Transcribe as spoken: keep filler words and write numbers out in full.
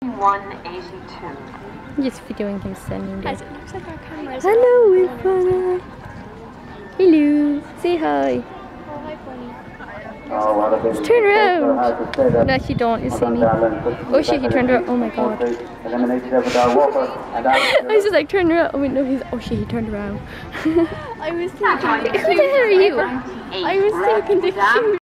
one eighty-two. Just videoing him standing there. Guys, it looks like our cameras. Hello, we're Funnell. Hello, say hi. Oh, hi, Bunny. Just turn around. No, she don't. You see me. Oh shit, he turned around. Oh my god. I was just like, turn around. Oh wait, no, he's. Oh shit, he turned around. I was thinking. Who the hell are you? I was thinking the cute.